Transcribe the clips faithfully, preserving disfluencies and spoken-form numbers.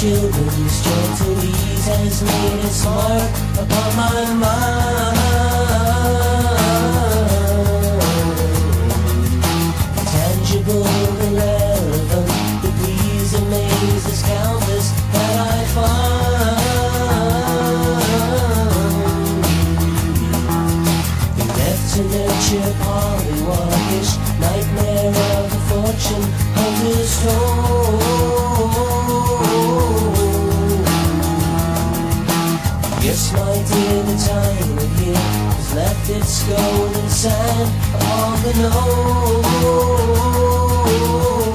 children's gentle ease has made its mark upon my mind. Tangible, irrelevant, the please amazes countless that I find. Left to nurture polywogish, nightmare of the fortune hunter's toll. Yes, my dear, the time of year has left its golden sand upon the knoll.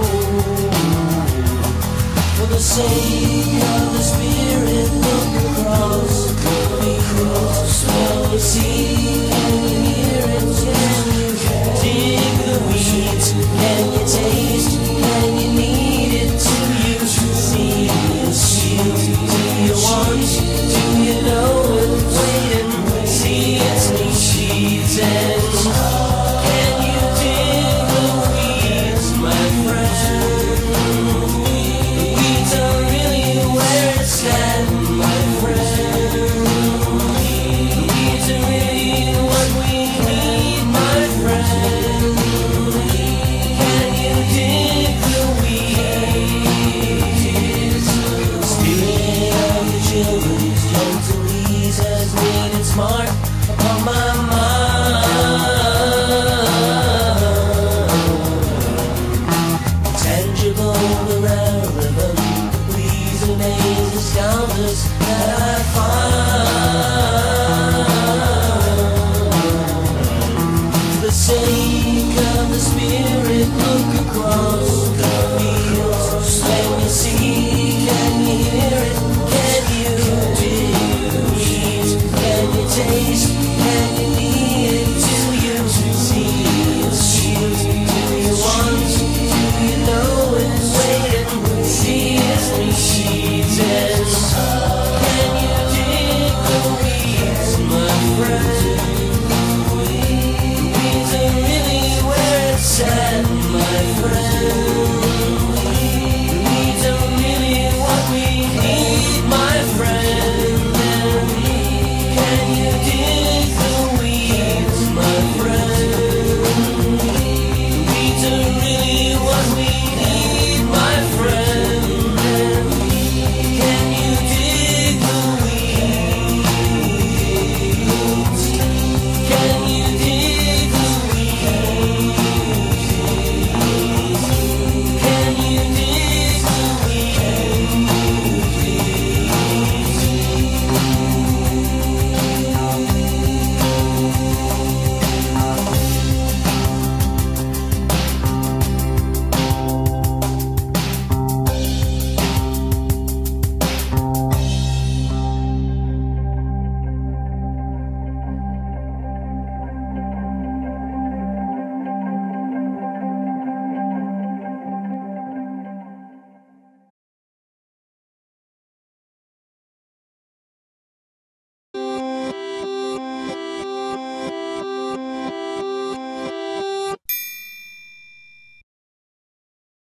For the sake of the spirit, look across, across the sea. Can you hear it? Can you dig the weeds? Can you taste? Can you need it? Do you see it? Do you want? Do you know it? Wait and see its new seeds. And can you dig the weeds, my friend? The weeds are really where it stands, my friend. The weeds are really what we need, my friend. Can you dig the weeds? Spirit of the children's gentle ease has made its mark upon my mind.